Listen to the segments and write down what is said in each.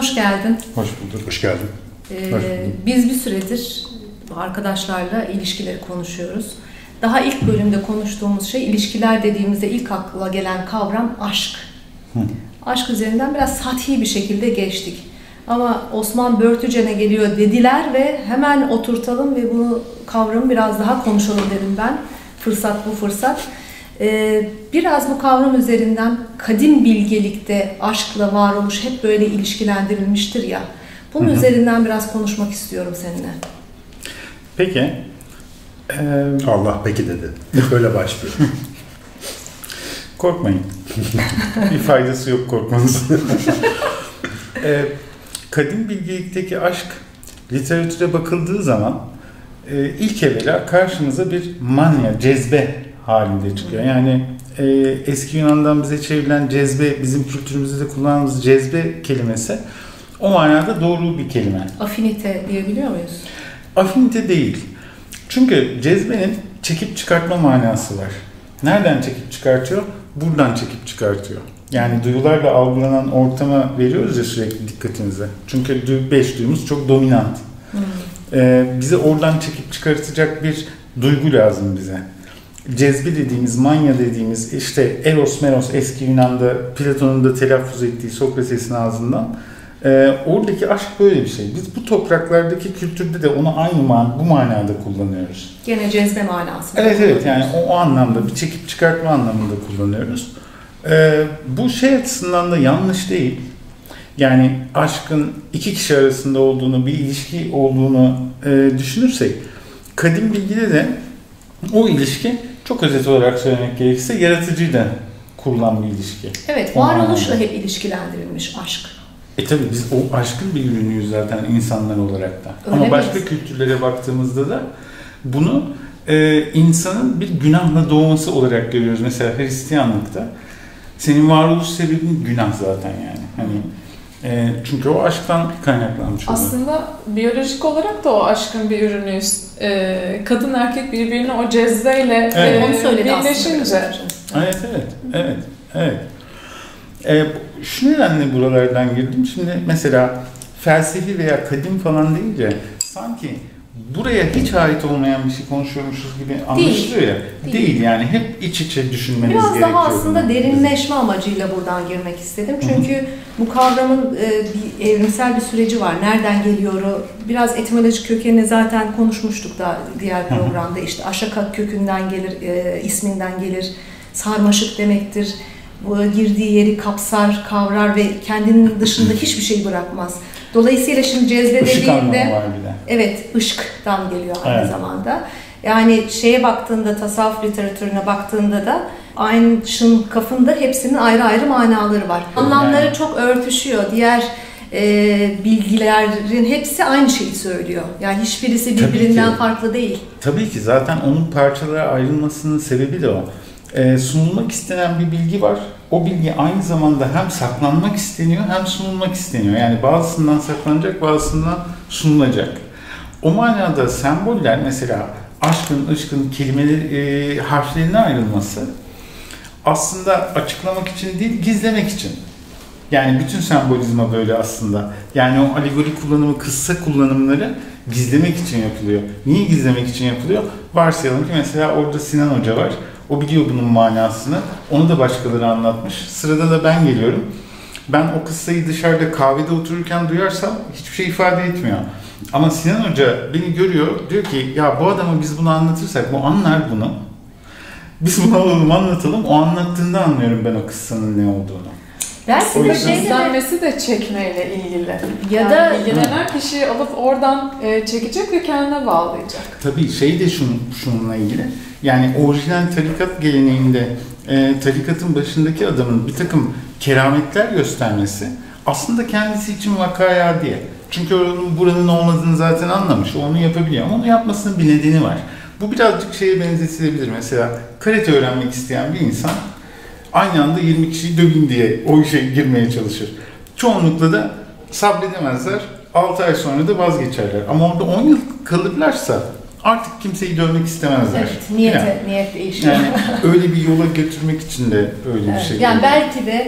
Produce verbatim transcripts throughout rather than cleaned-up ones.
hoş geldin. Hoş bulduk. Hoş geldin. Ee, hoş biz bir süredir arkadaşlarla ilişkileri konuşuyoruz. Daha ilk bölümde konuştuğumuz şey, ilişkiler dediğimizde ilk akla gelen kavram aşk. Hı. Aşk üzerinden biraz sathi bir şekilde geçtik. Ama Osman Börtücen'e geliyor dediler ve hemen oturtalım ve bunu kavramı biraz daha konuşalım dedim ben. Fırsat bu fırsat. Ee, biraz bu kavram üzerinden kadim bilgelikte aşkla varoluş hep böyle ilişkilendirilmiştir ya. Bunun hı hı. üzerinden biraz konuşmak istiyorum seninle. Peki. Ee, Allah peki dedi. Böyle başlıyor. Korkmayın. Bir faydası yok korkmanızın. ee, kadim bilgelikteki aşk literatüre bakıldığı zaman e, ilk evvela karşımıza bir manya, cezbe halinde çıkıyor. Yani e, eski Yunan'dan bize çevrilen cezbe, bizim kültürümüzde de kullandığımız cezbe kelimesi o manada doğru bir kelime. Afinite diyebiliyor muyuz? Afinite değil. Çünkü cezbenin çekip çıkartma manası var. Nereden çekip çıkartıyor? Buradan çekip çıkartıyor. Yani duyularla algılanan ortama veriyoruz ya sürekli dikkatinize. Çünkü beş duyumuz çok dominant. Hmm. Ee, bize oradan çekip çıkartacak bir duygu lazım bize. Cezbe dediğimiz, manya dediğimiz, işte eros meros eski Yunan'da Platon'un da telaffuz ettiği Sokrates'in ağzından e, oradaki aşk böyle bir şey. Biz bu topraklardaki kültürde de onu aynı man bu manada kullanıyoruz. Gene cezbe manası. Evet evet, yani o, o anlamda bir çekip çıkartma anlamında kullanıyoruz. E, bu şey açısından da yanlış değil. Yani aşkın iki kişi arasında olduğunu, bir ilişki olduğunu e, düşünürsek, kadim bilgide de o ilişki, çok özet olarak söylemek gerekirse, yaratıcıyla kurulan bir ilişki. Evet, varoluşla hep ilişkilendirilmiş aşk. E tabi biz o aşkın bir ürünüyüz zaten insanlar olarak da. Öyle Ama başka miyiz? Kültürlere baktığımızda da bunu e, insanın bir günahla doğması olarak görüyoruz. Mesela Hristiyanlıkta senin varoluş sebebin günah zaten yani. Hani e, çünkü o aşktan kaynaklanmış oluyor. Aslında biyolojik olarak da o aşkın bir ürünüyüz. E, kadın erkek birbirine o cezbeyle evet. e, birleşince. Evet evet evet evet. E, şu nedenle buralardan girdim. Şimdi mesela felsefi veya kadim falan deyince sanki buraya hiç ait olmayan bir şey konuşuyormuşuz gibi anlaşılıyor ya. Değil. Değil yani, hep iç içe düşünmeniz Biraz gerekiyor. Biraz daha aslında derinleşme amacıyla buradan girmek istedim. Çünkü Hı-hı. bu kavramın e, bir evrimsel bir süreci var. Nereden geliyor? Biraz etimolojik kökenini zaten konuşmuştuk da diğer programda. Hı-hı. İşte aşaka kökünden gelir, e, isminden gelir. Sarmaşık demektir. Bu girdiği yeri kapsar, kavrar ve kendinin dışında hiçbir şey bırakmaz. Dolayısıyla şimdi cezbe Işık dediğinde, var bir de. Evet, ışıktan geliyor aynı evet. zamanda. Yani şeye baktığında, tasavvuf literatürüne baktığında da Einstein kafında hepsinin ayrı ayrı manaları var. Anlamları yani çok örtüşüyor. Diğer e, bilgilerin hepsi aynı şeyi söylüyor. Yani hiçbirisi birbirinden farklı değil. Tabii ki zaten onun parçalara ayrılmasının sebebi de o. Ee, sunulmak istenen bir bilgi var. O bilgi aynı zamanda hem saklanmak isteniyor hem sunulmak isteniyor. Yani bazısından saklanacak, bazısından sunulacak. O manada semboller, mesela aşkın, ışkın kelimeleri, e, harflerine ayrılması aslında açıklamak için değil, gizlemek için. Yani bütün sembolizma böyle aslında. Yani o alegori kullanımı, kıssa kullanımları gizlemek için yapılıyor. Niye gizlemek için yapılıyor? Varsayalım ki mesela orada Sinan Hoca var. O biliyor bunun manasını. Onu da başkaları anlatmış. Sırada da ben geliyorum. Ben o kıssayı dışarıda kahvede otururken duyarsam hiçbir şey ifade etmiyor. Ama Sinan Hoca beni görüyor. Diyor ki ya bu adama biz bunu anlatırsak bu anlar bunu. Biz bunu alalım anlatalım. O anlattığında anlıyorum ben o kıssanın ne olduğunu. Belki de şey izlenmesi de çekmeyle ilgili. Ya yani da ilgilenen kişiyi alıp oradan e, çekecek ve kendine bağlayacak. Tabii şey de şun, şununla ilgili. Yani orijinal tarikat geleneğinde e, tarikatın başındaki adamın bir takım kerametler göstermesi aslında kendisi için vakaya diye. Çünkü onun buranın olmadığını zaten anlamış. O onu yapabiliyor ama onu yapmasının bir nedeni var. Bu birazcık şeye benzetilebilir. Mesela karate öğrenmek isteyen bir insan aynı anda yirmi kişiyi döveyim diye o işe girmeye çalışır. Çoğunlukla da sabredemezler. altı ay sonra da vazgeçerler. Ama orada on yıl kalırlarsa artık kimseyi dövmek istemezler. Evet, niyete, yani, niyet değişiyor. Yani öyle bir yola götürmek için de öyle evet, bir şey. Yani oluyor. Belki de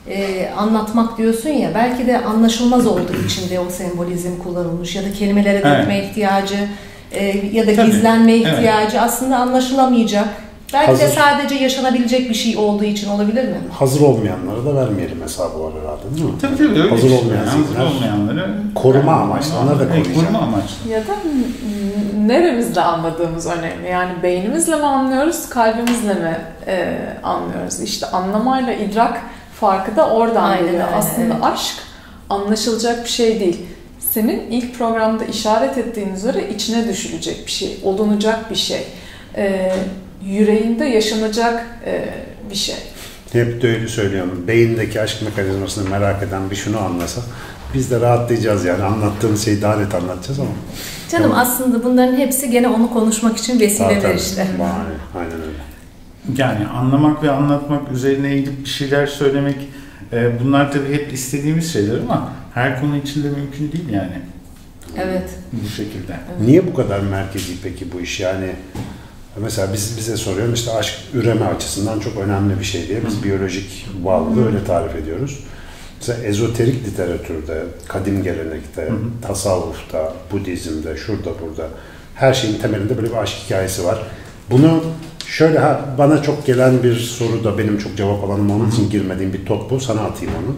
e, anlatmak diyorsun ya, belki de anlaşılmaz olduğu için de o sembolizm kullanılmış ya da kelimelere dökme evet. ihtiyacı e, ya da Tabii. gizlenme ihtiyacı evet. aslında anlaşılamayacak. Belki hazır, de sadece yaşanabilecek bir şey olduğu için olabilir mi? Hazır olmayanlara da vermeyelim hesabı var herhalde, değil mi? Tabii tabii öyle. Hazır işte. olmayan yani, hazır olmayanları koruma yani, amaçlı, onları da koruyacak. Koruma amaçlı. Ya da neremizle anladığımız önemli. Yani beynimizle mi anlıyoruz, kalbimizle mi e, anlıyoruz? İşte anlamayla idrak farkı da oradan aynen, geliyor. aynen, Aslında evet. aşk anlaşılacak bir şey değil. Senin ilk programda işaret ettiğin üzere içine düşülecek bir şey, olunacak bir şey. E, yüreğinde yaşanacak e, bir şey. Hep de öyle söylüyorum. Beyindeki aşk mekanizmasını merak eden bir şunu anlasa biz de rahatlayacağız yani. Anlattığımız şeyi daha net anlatacağız ama. Canım ama aslında bunların hepsi gene onu konuşmak için vesileler işte. Aynen, aynen öyle. Yani anlamak ve anlatmak, üzerine eğilip bir şeyler söylemek, e, bunlar tabii hep istediğimiz şeyler ama her konu içinde mümkün değil yani. Evet. Bu şekilde. Evet. Niye bu kadar merkezi peki bu iş? Yani mesela biz bize soruyoruz işte aşk üreme açısından çok önemli bir şey diye biz Hı. biyolojik varlığı öyle tarif ediyoruz. Mesela ezoterik literatürde, kadim gelenekte, Hı. tasavvufta, Budizm'de, şurada burada her şeyin temelinde böyle bir aşk hikayesi var. Bunu şöyle ha, bana çok gelen bir soru da benim çok cevap alanım onun için girmediğim bir top bu. Sana atayım onu.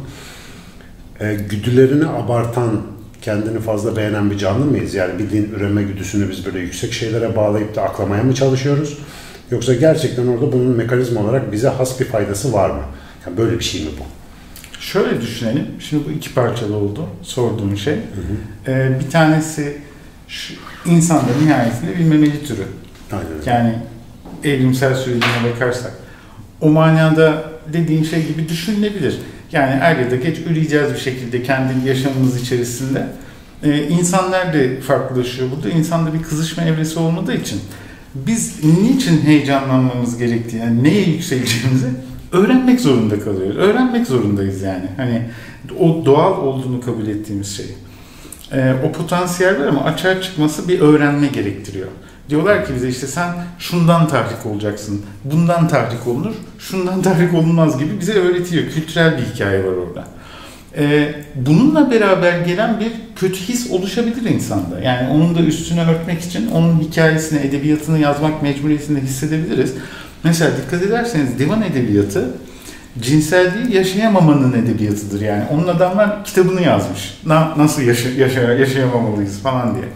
E, güdülerini abartan, kendini fazla beğenen bir canlı mıyız? Yani bildiğin üreme güdüsünü biz böyle yüksek şeylere bağlayıp da aklamaya mı çalışıyoruz? Yoksa gerçekten orada bunun mekanizma olarak bize has bir faydası var mı? Yani böyle bir şey mi bu? Şöyle düşünelim. Şimdi bu iki parçalı oldu sorduğum şey. Hı hı. Ee, bir tanesi şu, insanların nihayetinde bir memeli türü. Aynen. Yani evrimsel sürecine bakarsak. O manada dediğin şey gibi düşünülebilir. Yani er ya da geç üreyeceğiz bir şekilde kendi yaşamımız içerisinde. Ee, insanlar da farklılaşıyor burada. İnsanda bir kızışma evresi olmadığı için biz niçin heyecanlanmamız gerektiğini, yani neye yükseleceğimizi öğrenmek zorunda kalıyoruz. Öğrenmek zorundayız yani. Hani o doğal olduğunu kabul ettiğimiz şey. Ee, o potansiyel var ama açığa çıkması bir öğrenme gerektiriyor. Diyorlar ki bize işte sen şundan tahrik olacaksın, bundan tahrik olunur, şundan tahrik olunmaz gibi bize öğretiyor. Kültürel bir hikaye var orada. Ee, bununla beraber gelen bir kötü his oluşabilir insanda. Yani onun da üstüne örtmek için onun hikayesini, edebiyatını yazmak mecburiyetinde hissedebiliriz. Mesela dikkat ederseniz divan edebiyatı cinselliği yaşayamamanın edebiyatıdır yani. Onun adamlar kitabını yazmış. Na, nasıl yaşa, yaşa, yaşayamamalıyız falan diye.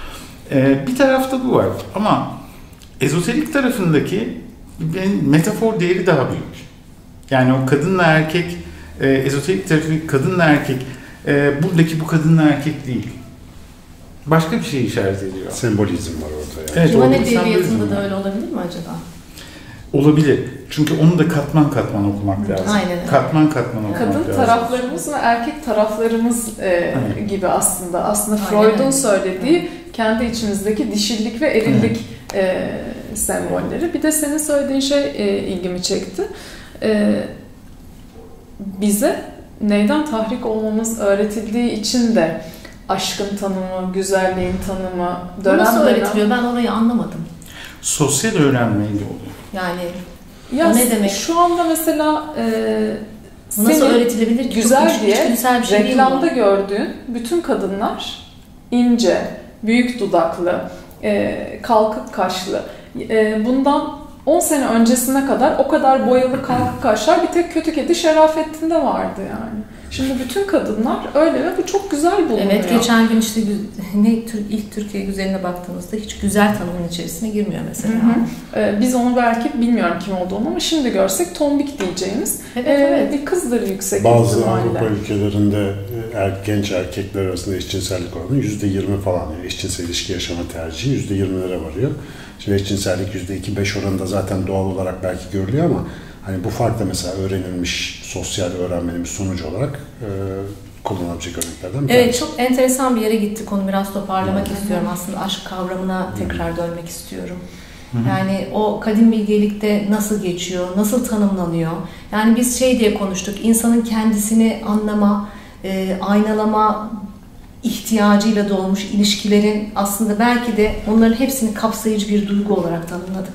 Ee, bir tarafta bu var ama ezoterik tarafındaki benim metafor değeri daha büyük. Yani o kadınla erkek, e, ezoterik tarafı kadınla erkek, e, buradaki bu kadınla erkek değil. Başka bir şey işaret ediyor. Sembolizm var orada yani. Evet, divan edebiyatında da öyle olabilir mi acaba? Olabilir. Çünkü onu da katman katman okumak lazım. Aynen. Katman katman okumak Kadın lazım. Kadın taraflarımız ve erkek taraflarımız e, gibi aslında. Aslında Aynen. Freud'un söylediği kendi içimizdeki dişillik ve erillik e, sembolleri. Bir de senin söylediğin şey e, ilgimi çekti. E, bize neyden tahrik olmamız öğretildiği için de aşkın tanımı, güzelliğin tanımı, dönem nasıl dönem... öğretiliyor? Ben orayı anlamadım. Sosyal öğrenmeyle oluyor. Yani ya o ne demek? Şu anda mesela e, bu nasıl öğretilebilir ki? Güzel Çok diye bir şey reklamda gördüğün bütün kadınlar ince, büyük dudaklı, e, kalkık kaşlı. E, bundan on sene öncesine kadar o kadar boyalı kalkık kaşlar bir tek Kötü Kedi Şerafettin'de vardı yani. Şimdi bütün kadınlar öyle ve bu çok güzel bulunuyor. Evet, geçen gün işte ne ilk Türkiye güzeline baktığımızda hiç güzel tanımın içerisine girmiyor mesela. Hı hı. Ee, biz onu belki bilmiyorum kim olduğunu ama şimdi görsek tombik diyeceğimiz evet, e, evet. bir kızdır yüksek Bazı ihtimalle. Avrupa ülkelerinde er, genç erkekler arasında eşcinsellik oranı yüzde yirmi falan. Yani eşcinsel ilişki yaşama tercihi yüzde yirmilere varıyor. Şimdi eşcinsellik yüzde iki beş oranında zaten doğal olarak belki görülüyor ama hani bu fark da mesela öğrenilmiş, sosyal öğrenmenin bir sonucu olarak e, kullanabilecek örneklerden bir Evet, tanesi. çok enteresan bir yere gitti konu. Biraz toparlamak Hı-hı. istiyorum. Aslında aşk kavramına tekrar Hı-hı. dönmek istiyorum. Hı-hı. Yani o kadim bilgelikte nasıl geçiyor, nasıl tanımlanıyor? Yani biz şey diye konuştuk, insanın kendisini anlama, e, aynalama ihtiyacıyla doğmuş ilişkilerin aslında belki de onların hepsini kapsayıcı bir duygu olarak tanımladık.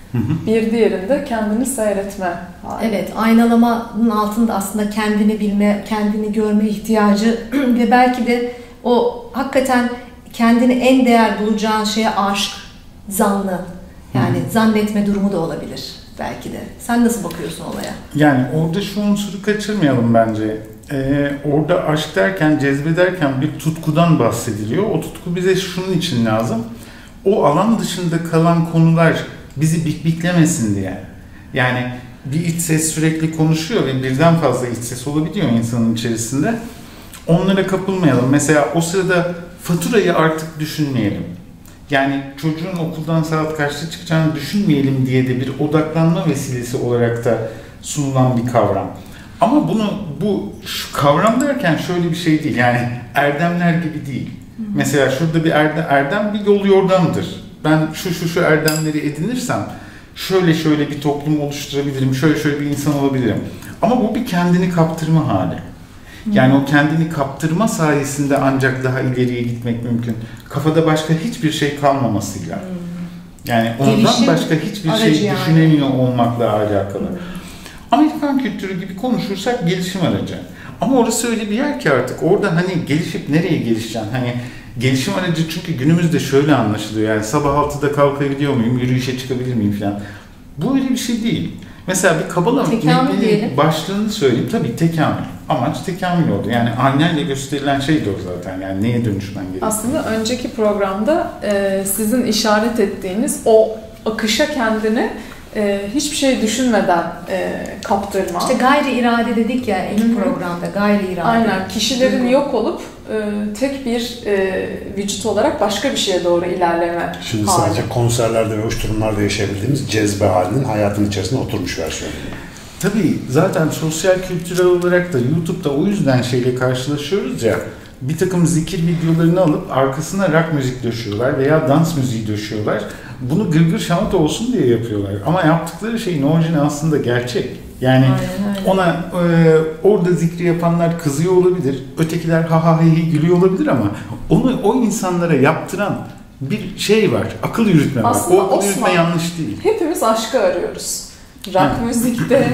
Hı hı. Bir diğerinde kendini seyretme hali. Evet, aynalamanın altında aslında kendini bilme, kendini görme ihtiyacı ve belki de o hakikaten kendini en değer bulacağın şeye aşk, zanlı, yani Hı. zannetme durumu da olabilir belki de. Sen nasıl bakıyorsun olaya? Yani orada şu unsuru kaçırmayalım bence. Ee, orada aşk derken, cezbederken bir tutkudan bahsediliyor. O tutku bize şunun için lazım. O alan dışında kalan konular bizi bikbiklemesin diye. Yani bir iç ses sürekli konuşuyor ve birden fazla iç ses olabiliyor insanın içerisinde. Onlara kapılmayalım. Mesela o sırada faturayı artık düşünmeyelim. Yani çocuğun okuldan saat kaçta çıkacağını düşünmeyelim diye de bir odaklanma vesilesi olarak da sunulan bir kavram. Ama bunu bu şu kavram derken şöyle bir şey değil. Yani erdemler gibi değil. Hı hı. Mesela şurada bir erdem, erdem bir yol yordamdır. Ben şu şu şu erdemleri edinirsem şöyle şöyle bir toplum oluşturabilirim, şöyle şöyle bir insan olabilirim. Ama bu bir kendini kaptırma hali. Yani o kendini kaptırma sayesinde ancak daha ileriye gitmek mümkün. Kafada başka hiçbir şey kalmamasıyla. Yani ondan Gelişim başka hiçbir şey yani. düşünemiyor olmakla alakalı. Hmm. Amerikan kültürü gibi konuşursak gelişim aracı. Ama orası öyle bir yer ki artık orada hani gelişip nereye gelişeceksin? Hani gelişim aracı çünkü günümüzde şöyle anlaşılıyor. Yani sabah altıda kalkabiliyor muyum, yürüyüşe çıkabilir miyim falan. Bu öyle bir şey değil. Mesela bir Kabala metninin başlığını söyleyeyim. Tabii tekamül. Amaç tekamül oldu. Yani aynayla gösterilen şey de o zaten. Yani neye dönüşmen gerekiyor? Aslında önceki programda e, sizin işaret ettiğiniz o akışa kendini e, hiçbir şey düşünmeden e, kaptırma. İşte gayri irade dedik ya ilk Hı-hı. programda. Gayri irade. Aynen. Kişilerin Hı-hı. yok olup e, tek bir e, vücut olarak başka bir şeye doğru ilerleme Şimdi hali. Sadece konserlerde ve uçturumlarda yaşayabildiğimiz cezbe halinin hayatın içerisinde oturmuş versiyonu. Tabii zaten sosyal kültürel olarak da YouTube'da o yüzden şeyle karşılaşıyoruz ya, bir takım zikir videolarını alıp arkasına rock müzik döşüyorlar veya dans müziği döşüyorlar. Bunu gırgır şamata olsun diye yapıyorlar. Ama yaptıkları şeyin orijini aslında gerçek. Yani aynen, aynen. ona e, orada zikri yapanlar kızıyor olabilir, ötekiler ha ha hi hi gülüyor olabilir ama onu o insanlara yaptıran bir şey var, akıl yürütme var. Aslında o akıl Osman, yürütme yanlış değil. Hepimiz aşkı arıyoruz. Rock müzikte,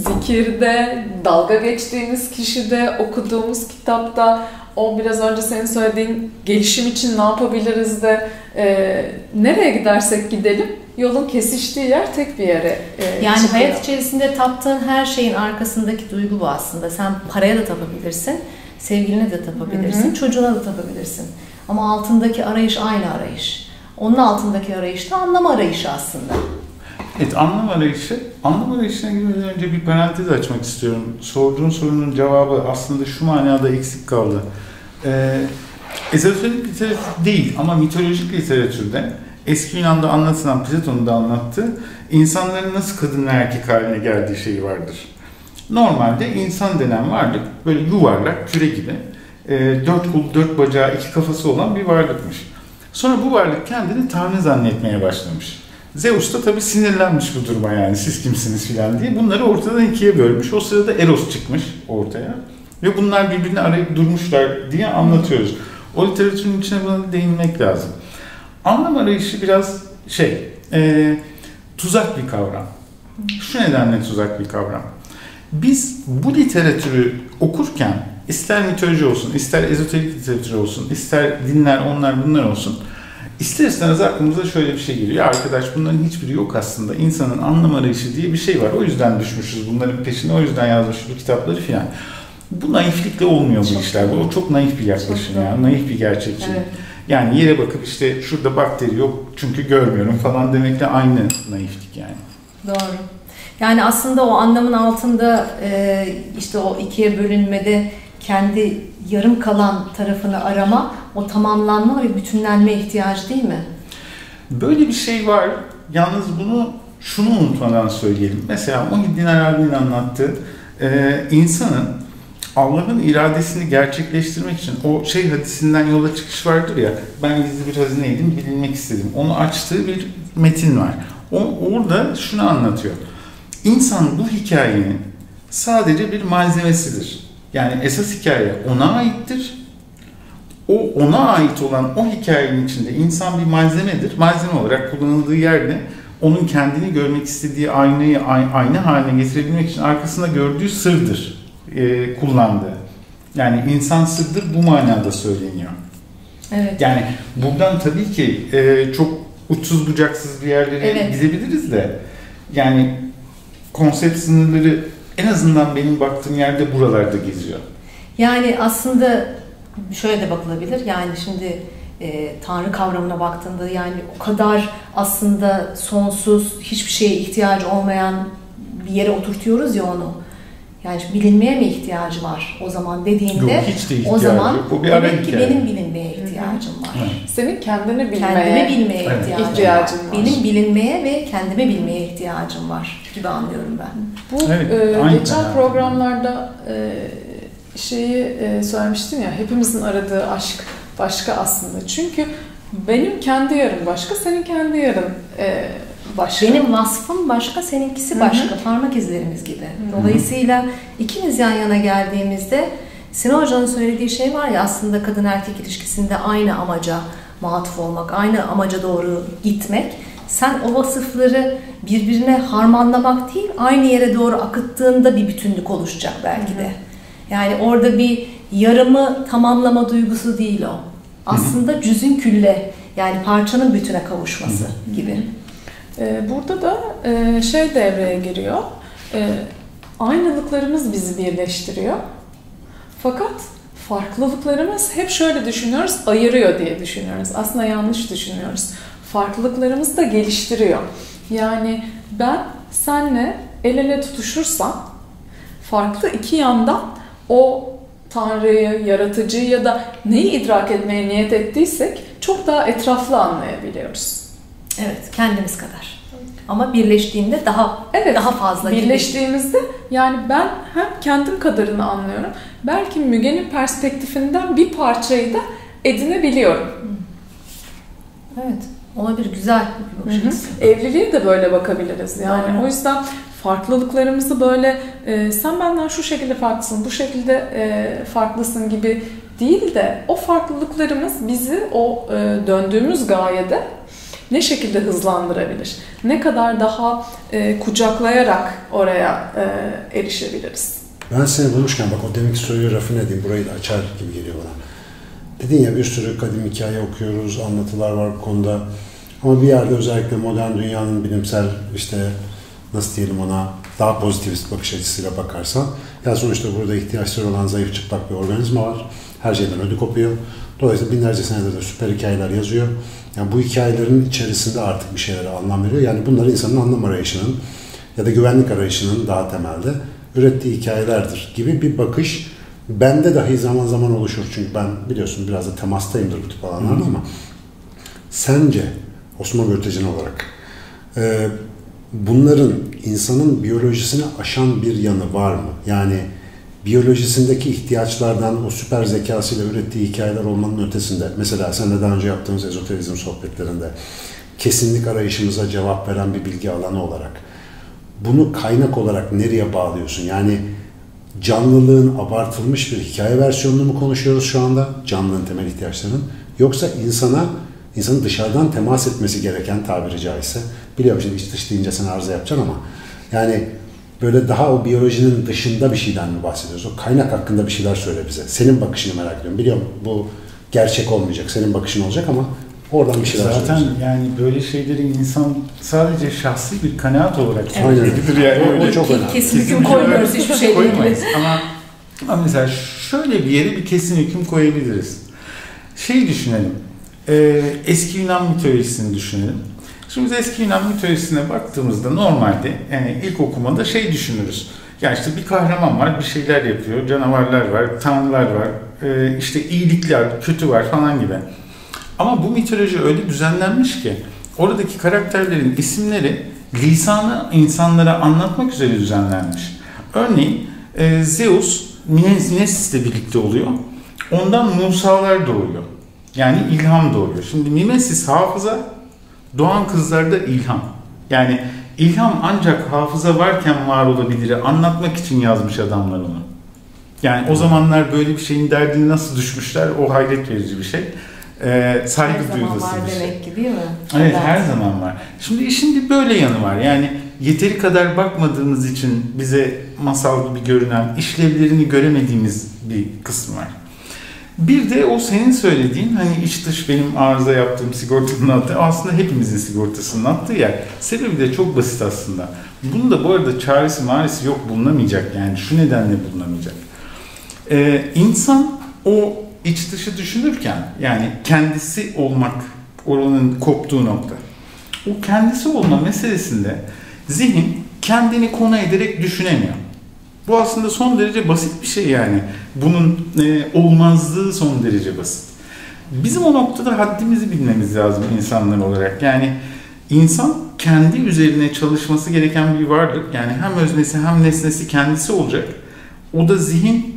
zikirde, dalga geçtiğimiz kişide, okuduğumuz kitapta, o biraz önce senin söylediğin gelişim için ne yapabiliriz de e, nereye gidersek gidelim yolun kesiştiği yer tek bir yere e, Yani çıkıyor. hayat içerisinde taptığın her şeyin arkasındaki duygu bu aslında. Sen paraya da tapabilirsin, sevgiline de tapabilirsin, Hı-hı. çocuğuna da tapabilirsin. Ama altındaki arayış aynı arayış. Onun altındaki arayış da anlam arayışı aslında. Evet, anlam arayışı. Anlam arayışına girmeden önce bir parantez açmak istiyorum. Sorduğun sorunun cevabı aslında şu manada eksik kaldı. Ee, ezoterik literatür değil ama mitolojik literatürde eski Yunan'da anlatılan, Platon'un da anlattığı insanların nasıl kadın ve erkek haline geldiği şeyi vardır. Normalde insan denen varlık böyle yuvarlak, küre gibi e, dört kolu, dört bacağı, iki kafası olan bir varlıkmış. Sonra bu varlık kendini tanrı zannetmeye başlamış. Zeus da tabii sinirlenmiş bu duruma, yani siz kimsiniz filan diye. Bunları ortadan ikiye bölmüş. O sırada Eros çıkmış ortaya. Ve bunlar birbirini arayıp durmuşlar diye anlatıyoruz. O literatürün içine buna değinmek lazım. Anlam arayışı biraz şey, e, tuzak bir kavram. Şu nedenle tuzak bir kavram. Biz bu literatürü okurken, ister mitoloji olsun, ister ezoterik literatür olsun, ister dinler, onlar bunlar olsun, İster istemez aklımıza şöyle bir şey geliyor. Ya arkadaş, bunların hiçbiri yok aslında. İnsanın anlam arayışı diye bir şey var. O yüzden düşmüşüz bunların peşine. O yüzden yazmışız bu kitapları filan. Bu naiflikle olmuyor bu çok işler. Bu çok naif bir yaklaşım ya. Naif bir gerçekçilik. Evet. Yani yere bakıp işte şurada bakteri yok çünkü görmüyorum falan demekle aynı naiflik yani. Doğru. Yani aslında o anlamın altında işte o ikiye bölünmede kendi yarım kalan tarafını arama, o tamamlanma ve bütünlenme ihtiyacı değil mi? Böyle bir şey var. Yalnız bunu şunu unutmadan söyleyelim. Mesela Muhyiddin Arabi'nin anlattığı e, insanın Allah'ın iradesini gerçekleştirmek için o şey hadisinden yola çıkış vardır ya, ben gizli bir hazineydim, bilinmek istedim. Onu açtığı bir metin var. O, orada şunu anlatıyor. İnsan bu hikayenin sadece bir malzemesidir. Yani esas hikaye ona aittir. O ona ait olan o hikayenin içinde insan bir malzemedir. Malzeme olarak kullanıldığı yerde onun kendini görmek istediği aynayı ayna haline getirebilmek için arkasında gördüğü sırdır e, kullandığı. Yani insan sırdır bu manada söyleniyor. Evet. Yani buradan tabii ki e, çok uçsuz bucaksız bir yerlere evet. gidebiliriz de yani konsept sınırları en azından benim baktığım yerde buralarda geziyor. Yani aslında şöyle de bakılabilir. Yani şimdi e, Tanrı kavramına baktığında yani o kadar aslında sonsuz, hiçbir şeye ihtiyacı olmayan bir yere oturtuyoruz ya onu. Yani bilinmeye mi ihtiyacı var o zaman dediğinde yok, hiç de o zaman yok. demek ki benim bilinmeye ihtiyacım var. Evet. Senin kendini bilmeye, kendimi bilmeye evet. ihtiyacım, ihtiyacın var. var. Benim bilinmeye ve kendimi bilmeye ihtiyacım var gibi anlıyorum ben. Bu evet, e, geçen programlarda e, şeyi e, söylemiştim ya, hepimizin aradığı aşk başka aslında. Çünkü benim kendi yarım başka, senin kendi yarın e, başka. Benim vasfım başka, seninkisi başka. Hı-hı. Parmak izlerimiz gibi. Hı-hı. Dolayısıyla ikimiz yan yana geldiğimizde Sinan Hoca'nın söylediği şey var ya, aslında kadın erkek ilişkisinde aynı amaca matuf olmak, aynı amaca doğru gitmek. Sen o vasıfları birbirine harmanlamak değil, aynı yere doğru akıttığında bir bütünlük oluşacak belki de. Yani orada bir yarımı tamamlama duygusu değil o. Aslında cüzün külle, yani parçanın bütüne kavuşması gibi. Burada da şey devreye giriyor. Aynalıklarımız bizi birleştiriyor. Fakat farklılıklarımız hep şöyle düşünüyoruz, ayırıyor diye düşünüyoruz. Aslında yanlış düşünüyoruz. Farklılıklarımız da geliştiriyor. Yani ben senle el ele tutuşursam farklı iki yandan o Tanrı'yı, yaratıcıyı ya da neyi idrak etmeye niyet ettiysek çok daha etraflı anlayabiliyoruz. Evet, kendimiz kadar. Ama birleştiğinde daha evet, daha fazla. Birleştiğimizde gibi. Yani ben hem kendim kadarını anlıyorum. Belki Müge'nin perspektifinden bir parçayı da edinebiliyorum. Evet, olabilir, güzel bir bakış açısı. Evliliğe de böyle bakabiliriz. Yani Doğru. O yüzden farklılıklarımızı böyle e, sen benden şu şekilde farklısın, bu şekilde e, farklısın gibi değil de o farklılıklarımız bizi o e, döndüğümüz gayede ne şekilde hızlandırabilir? Ne kadar daha e, kucaklayarak oraya e, erişebiliriz? Ben seni bulmuşken bak o demek soruyu rafine edeyim, burayı da açar gibi geliyor bana. Dedin ya bir sürü kadim hikaye okuyoruz, anlatılar var bu konuda. Ama bir yerde özellikle modern dünyanın bilimsel işte nasıl diyelim ona daha pozitivist bakış açısıyla bakarsan ya sonuçta burada ihtiyaçları olan zayıf çıplak bir organizma var. Her şeyden ödü kopuyor. Dolayısıyla binlerce senedir de süper hikayeler yazıyor. Yani bu hikayelerin içerisinde artık bir şeylere anlam veriyor. Yani bunlar insanın anlam arayışının ya da güvenlik arayışının daha temelde ürettiği hikayelerdir gibi bir bakış bende dahi zaman zaman oluşur. Çünkü ben biliyorsun biraz da temastayımdır bu tip alanlarda ama sence Osman Göltecin olarak e, bunların insanın biyolojisini aşan bir yanı var mı? Yani biyolojisindeki ihtiyaçlardan o süper zekasıyla ürettiği hikayeler olmanın ötesinde, mesela seninle daha önce yaptığımız ezoterizm sohbetlerinde kesinlik arayışımıza cevap veren bir bilgi alanı olarak bunu kaynak olarak nereye bağlıyorsun? Yani canlılığın abartılmış bir hikaye versiyonunu mu konuşuyoruz şu anda? Canlılığın temel ihtiyaçlarının. Yoksa insana, insanın dışarıdan temas etmesi gereken tabiri caizse, biliyorum şimdi iç dış deyince sen arıza yapacaksın ama yani böyle daha o biyolojinin dışında bir şeyden mi bahsediyoruz? O kaynak hakkında bir şeyler söyle bize. Senin bakışını merak ediyorum. Biliyorum bu gerçek olmayacak, senin bakışın olacak ama oradan bir şeyler Zaten söylüyorsun. yani böyle şeyleri insan sadece şahsi bir kanaat olarak evet. söyleyebilir. Yani o, o çok önemli. Kesin hüküm koymuyoruz, hiçbir şey koymayız. ama, ama mesela şöyle bir yere bir kesin hüküm koyabiliriz. Şeyi düşünelim. E, eski Yunan mitolojisini düşünelim. Şimdi biz eski Yunan mitolojisine baktığımızda normalde yani ilk okumada şey düşünürüz. Yani işte bir kahraman var, bir şeyler yapıyor, canavarlar var, tanrılar var, e, işte iyilikler, kötü var falan gibi. Ama bu mitoloji öyle düzenlenmiş ki oradaki karakterlerin isimleri lisanı insanlara anlatmak üzere düzenlenmiş. Örneğin e, Zeus Mimesis'le birlikte oluyor. Ondan Musalar doğuyor. Yani ilham doğuyor. Şimdi Mimesis hafıza, doğan kızlarda ilham. Yani ilham ancak hafıza varken var olabilir. Anlatmak için yazmış adamlar onu. Yani o zamanlar böyle bir şeyin derdini nasıl düşmüşler, o hayret verici bir şey. e, saygı her zaman duyulası var bir şey. demek ki değil mi? Evet, her zaman var. Şimdi işin bir böyle yanı var. Yani yeteri kadar bakmadığımız için bize masal gibi görünen, işlevlerini göremediğimiz bir kısmı var. Bir de o senin söylediğin, hani iç dış benim arıza yaptığım sigortanın attığı, aslında hepimizin sigortasının attığı yer. Sebebi de çok basit aslında. Bunun da bu arada çaresi marisi yok, bulunamayacak yani. Şu nedenle bulunamayacak. Ee, insan o iç dışı düşünürken, yani kendisi olmak, oranın koptuğu nokta. O kendisi olma meselesinde zihin kendini konu ederek düşünemiyor. Bu aslında son derece basit bir şey yani. Bunun e, olmazlığı son derece basit. Bizim o noktada haddimizi bilmemiz lazım insanlar olarak. Yani insan kendi üzerine çalışması gereken bir varlık. Yani hem öznesi hem nesnesi kendisi olacak. O da zihin,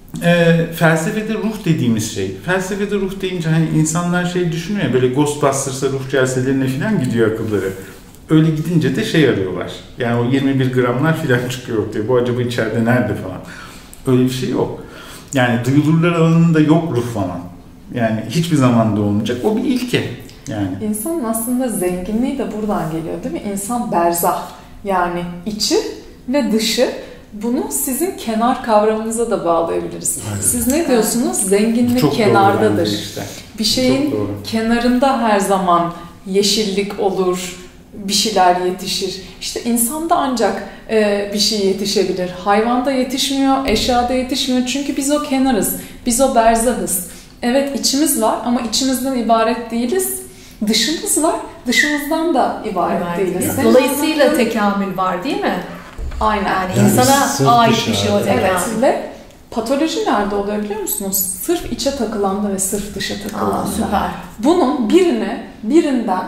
e, felsefede ruh dediğimiz şey. Felsefede ruh deyince hani insanlar şey düşünüyor ya, böyle Ghostbusters'a ruh celselerine falan gidiyor akılları. Öyle gidince de şey arıyorlar. Yani o yirmi bir gramlar filan çıkıyor ortaya. Bu acaba içeride nerede falan. Öyle bir şey yok. Yani duyulurlar alanında yok ruh falan. Yani hiçbir zaman da olmayacak. O bir ilke. Yani. İnsanın aslında zenginliği de buradan geliyor değil mi? İnsan berzah. Yani içi ve dışı. Bunu sizin kenar kavramınıza da bağlayabiliriz. Aynen. Siz ne diyorsunuz? Zenginlik çok kenardadır. Işte. Bir şeyin kenarında her zaman yeşillik olur, bir şeyler yetişir. İşte insanda ancak e, bir şey yetişebilir. Hayvanda yetişmiyor, eşyada yetişmiyor. Çünkü biz o kenarız, biz o berzahız. Evet, içimiz var ama içimizden ibaret değiliz. Dışımız var, dışımızdan da ibaret, ibaret değiliz. Yani. Dolayısıyla tekamül var değil mi? Aynen. Yani, yani insana ait bir şey o tekamül. Evet ve patoloji nerede oluyor biliyor musunuz? Sırf içe takılanda ve sırf dışa takılanda. Aa, süper. Bunun birine, birinden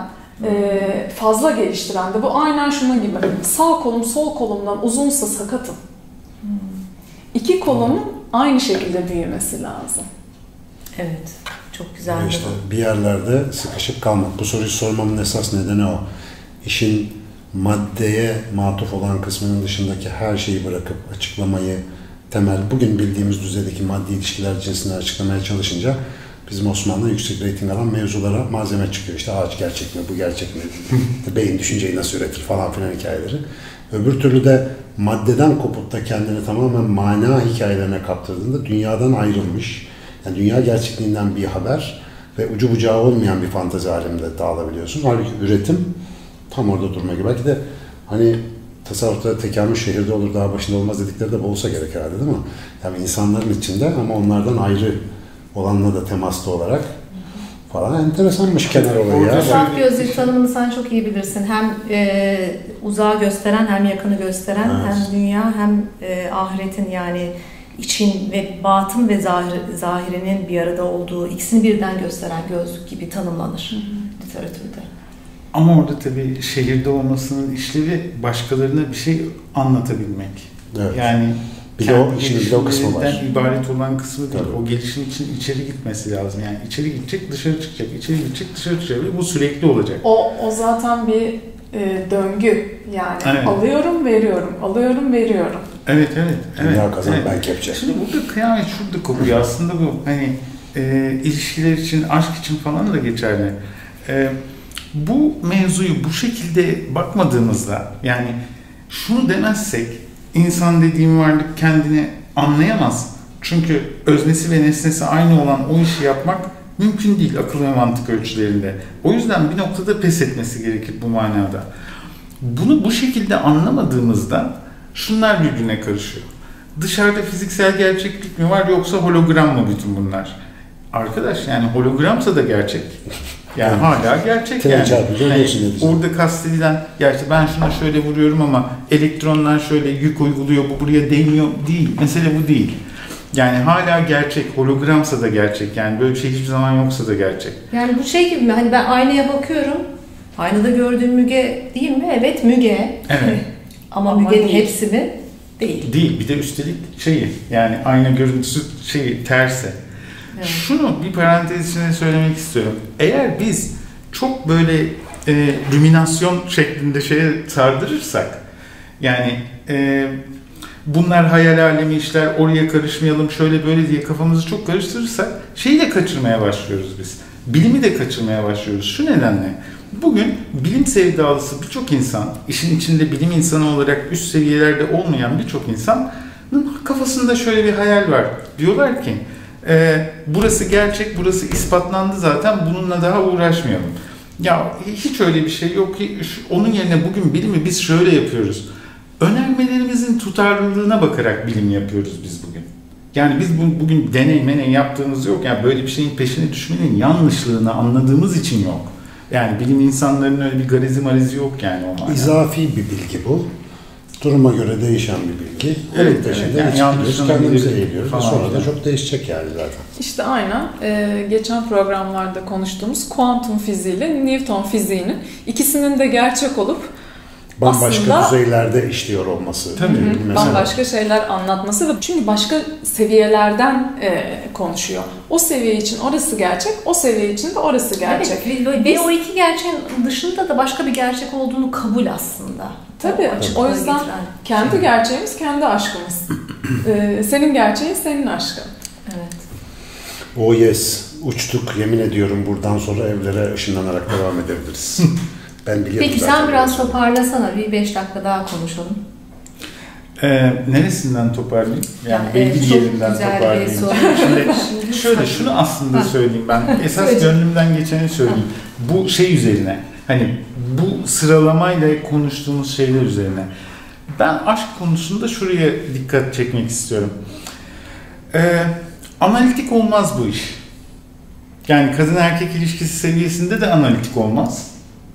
e, fazla geliştiren de bu aynen şuna gibi. Sağ kolum sol kolumdan uzunsa sakatım. Hmm. İki kolumun aynı şekilde büyümesi lazım. Evet. Çok güzel. İşte bir yerlerde sıkışıp kalmak. Bu soruyu sormamın esas nedeni o. İşin maddeye matuf olan kısmının dışındaki her şeyi bırakıp açıklamayı temel, bugün bildiğimiz düzeydeki maddi ilişkiler cinsinden açıklamaya çalışınca bizim Osmanlı yüksek reyting alan mevzulara malzeme çıkıyor. İşte ağaç gerçek mi, bu gerçek mi, beyin düşünceyi nasıl üretir falan filan hikayeleri. Öbür türlü de maddeden kopup da kendini tamamen mana hikayelerine kaptırdığında dünyadan ayrılmış, yani dünya gerçekliğinden bir haber ve ucu bucağı olmayan bir fantezi aleminde dağılabiliyorsun. Halbuki üretim tam orada durma gibi. Belki de hani tasavvufta tekamül şehirde olur, daha başında olmaz dedikleri de bu olsa gerek herhalde değil mi? Yani insanların içinde ama onlardan ayrı olanla da temaslı olarak falan enteresanmış kenar olayı ya. Saf gözlük tanımını sen çok iyi bilirsin. Hem e, uzağı gösteren hem yakını gösteren, evet. Hem dünya hem e, ahiretin yani için ve batın ve zahir, zahirinin bir arada olduğu, ikisini birden gösteren gözlük gibi tanımlanır hı hı. literatürde. Ama orada tabii şehirde olmasının işlevi başkalarına bir şey anlatabilmek. Evet. Yani bir de o işin bir de o kısmı var. İbaret olan kısmı değil. Tabii. O gelişim için içeri gitmesi lazım. Yani içeri gidecek, dışarı çıkacak, içeri gidecek, dışarı çıkacak. Bu sürekli olacak. O o zaten bir e, döngü. Yani evet. Alıyorum, veriyorum, alıyorum, veriyorum. Evet, evet. Dünya evet, kazan, evet. ben kepçe. Şimdi burada kıyamet şurada kopuyor. Aslında bu hani e, ilişkiler için, aşk için falan da geçerli. E, bu mevzuyu bu şekilde bakmadığımızda, yani şunu demezsek, insan dediğim varlık kendini anlayamaz. Çünkü öznesi ve nesnesi aynı olan o işi yapmak mümkün değil akıl ve mantık ölçülerinde. O yüzden bir noktada pes etmesi gerekir bu manada. Bunu bu şekilde anlamadığımızda şunlar birbirine karışıyor. Dışarıda fiziksel gerçeklik mi var yoksa hologram mı bütün bunlar? Arkadaş yani hologramsa da gerçek. Yani hala gerçek yani. yani orada kastedilen, gerçi ben şuna şöyle vuruyorum ama elektronlar şöyle yük uyguluyor, bu buraya değmiyor değil. Mesele bu değil. Yani hala gerçek, hologramsa da gerçek. Yani böyle bir şey hiçbir zaman yoksa da gerçek. Yani bu şey gibi mi? Hani ben aynaya bakıyorum. Aynada gördüğüm Müge değil mi? Evet Müge. Evet. Ama Müge'nin hepsi mi? Değil. Değil. Bir de üstelik şeyi, yani ayna görüntüsü şeyi tersi. Evet. Şunu bir parantez içinde söylemek istiyorum. Eğer biz çok böyle e, ruminasyon şeklinde şeye sardırırsak, yani e, bunlar hayal alemi işler, oraya karışmayalım, şöyle böyle diye kafamızı çok karıştırırsak şeyi de kaçırmaya başlıyoruz biz. bilimi de kaçırmaya başlıyoruz. Şu nedenle, bugün bilim sevdalısı birçok insan, işin içinde bilim insanı olarak üst seviyelerde olmayan birçok insanın kafasında şöyle bir hayal var. Diyorlar ki, e, burası gerçek, burası ispatlandı zaten, bununla daha uğraşmayalım. Ya hiç öyle bir şey yok ki, onun yerine bugün bilimi biz şöyle yapıyoruz. Önermelerimizin tutarlılığına bakarak bilim yapıyoruz biz bugün. Yani biz bu, bugün deney meney yaptığımız yok. Yani böyle bir şeyin peşine düşmenin yanlışlığını anladığımız için yok. Yani bilim insanlarının öyle bir garizi marizi yok yani o manada. İzafi bir bilgi bu. Duruma göre değişen bir bilgi. Evet, peşinde evet. Yani yani kendimize eğiliyoruz. Falan Sonra yani. da çok değişecek yani zaten. İşte aynen e, geçen programlarda konuştuğumuz kuantum fiziği ile Newton fiziğinin ikisinin de gerçek olup Bambaşka aslında, düzeylerde işliyor olması. Tabii. Mesela. Bambaşka şeyler anlatması ve çünkü başka seviyelerden e, konuşuyor. O seviye için orası gerçek, o seviye için de orası gerçek. Evet, ve o iki gerçeğin dışında da başka bir gerçek olduğunu kabul aslında. Tabii. O, o yüzden getiren. Kendi şey. Gerçeğimiz kendi aşkımız. ee, senin gerçeğin senin aşkın. Evet. Oh yes. Uçtuk. Yemin ediyorum buradan sonra evlere ışınlanarak devam edebiliriz. Ben biliyorum. Peki sen biraz toparlasana. Bir beş dakika daha konuşalım. Ee, neresinden toparlayayım? Yani, yani belli evet, yerinden toparlayayım. Şimdi şöyle şunu aslında söyleyeyim ben. Esas Söyle. gönlümden geçeni söyleyeyim. Ha. Bu şey üzerine. Hani bu sıralamayla konuştuğumuz şeyler üzerine. Ben aşk konusunda şuraya dikkat çekmek istiyorum. Ee, analitik olmaz bu iş. Yani kadın erkek ilişkisi seviyesinde de analitik olmaz.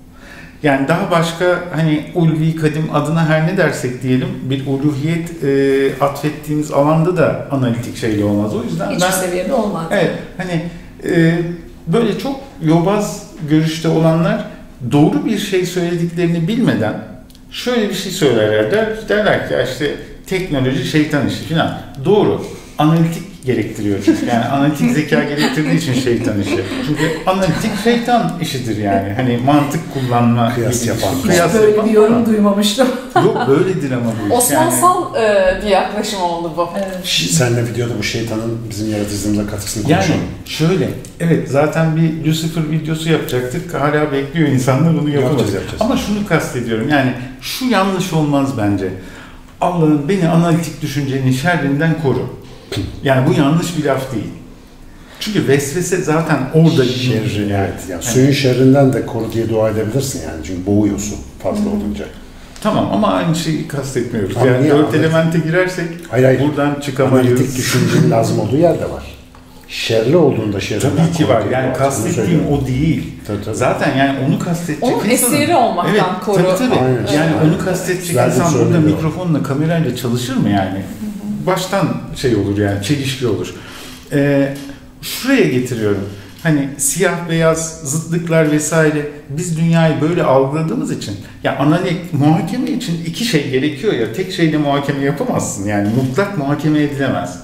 Yani daha başka hani ulvi kadim adına her ne dersek diyelim bir uluhiyet e, atfettiğimiz alanda da analitik şeyle olmaz. O yüzden hiçbir ben, seviyede olmaz. Evet, hani e, böyle çok yobaz görüşte olanlar doğru bir şey söylediklerini bilmeden şöyle bir şey söylerler. Der, derler ki işte teknoloji şeytan işi falan. Doğru. Analitik gerektiriyor çünkü. Yani analitik zeka gerektirdiği için şeytan işi. Çünkü analitik şeytan işidir yani. Hani mantık kullanma, kıyas yapan. Hiç kıyas böyle yapan bir yorum ama duymamıştım. Yok böyledir ama bu iş. Osmansal yani, bir yaklaşım oldu bu. Evet. Senle videoda bu şeytanın bizim yaratıcılığımıza katkısını konuşalım. Yani şöyle, evet zaten bir Lucifer videosu yapacaktık. Hala bekliyor insanlar bunu yapacağız. Ama şunu kastediyorum yani şu yanlış olmaz bence. Allah'ım beni analitik düşüncenin şerrinden koru. Yani bu yanlış bir laf değil. Çünkü vesvese zaten orada şerri, yani. Evet. Yani suyun şerrinden de koru diye dua edebilirsin yani. Çünkü boğuyorsun fazla hmm. olunca. Tamam ama aynı şeyi kastetmiyoruz. Ama yani dört elemente girersek hayır, hayır. buradan çıkamayız. Analitik düşüncenin lazım olduğu yer de var. Şerli olduğunda şerrinden tabii ki var. Yani kastettiğim o değil. Tabii, tabii. Zaten yani onu kastetecek onun insanın. Onun esiri olmaktan evet, koru. Tabii tabii. Aynen. Yani evet. onu kastetecek zaten insan burada mikrofonla, kamerayla çalışır mı yani? Baştan şey olur yani, çelişki olur. Ee, şuraya getiriyorum. Hani siyah beyaz zıtlıklar vesaire biz dünyayı böyle algıladığımız için ya analitik muhakeme için iki şey gerekiyor ya tek şeyle muhakeme yapamazsın yani mutlak muhakeme edilemez.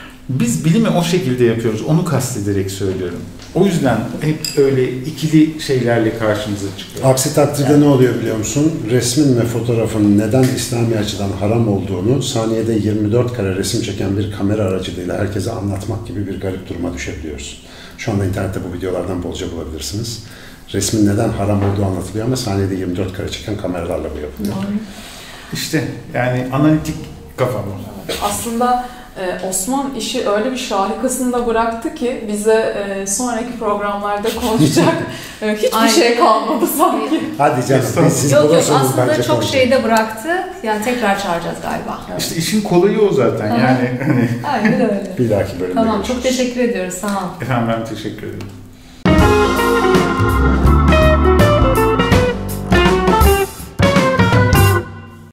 Biz bilimi o şekilde yapıyoruz. Onu kastederek söylüyorum. O yüzden hep öyle ikili şeylerle karşımıza çıkıyor. Aksi takdirde yani ne oluyor biliyor musun? Resmin ve fotoğrafın neden İslami açıdan haram olduğunu saniyede yirmi dört kare resim çeken bir kamera aracılığıyla herkese anlatmak gibi bir garip duruma düşebiliyoruz. Şu anda internette bu videolardan bolca bulabilirsiniz. Resmin neden haram olduğu anlatılıyor ama saniyede yirmi dört kare çeken kameralarla bu yapılıyor. İşte yani analitik kafa bu. Aslında Ee, Osman işi öyle bir şahikasında bıraktı ki bize e, sonraki programlarda konuşacak e, hiçbir Aynen. şey kalmadı sanki. Hadi canım. Siz yok yok aslında çok şeyde bıraktı. Yani tekrar çağıracağız galiba. Evet. İşte işin kolayı o zaten. Yani. Aynen öyle. Bir dahaki bölümde Tamam görüşürüz. Çok teşekkür ediyoruz. Sağ ol. Efendim ben teşekkür ederim.